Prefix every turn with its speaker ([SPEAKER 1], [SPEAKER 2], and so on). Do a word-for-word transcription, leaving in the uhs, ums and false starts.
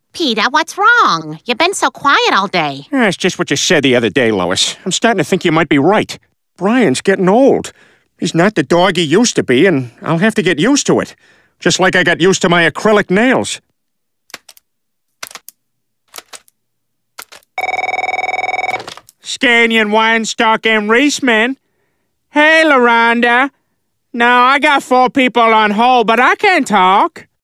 [SPEAKER 1] Peter, what's wrong? You've been so quiet all day.
[SPEAKER 2] Yeah, it's just what you said the other day, Lois. I'm starting to think you might be right. Brian's getting old. He's not the dog he used to be, and I'll have to get used to it. Just like I got used to my acrylic nails. Scanian, Weinstock, and Reisman. Hey, LaRonda. No, I got four people on hold, but I can talk.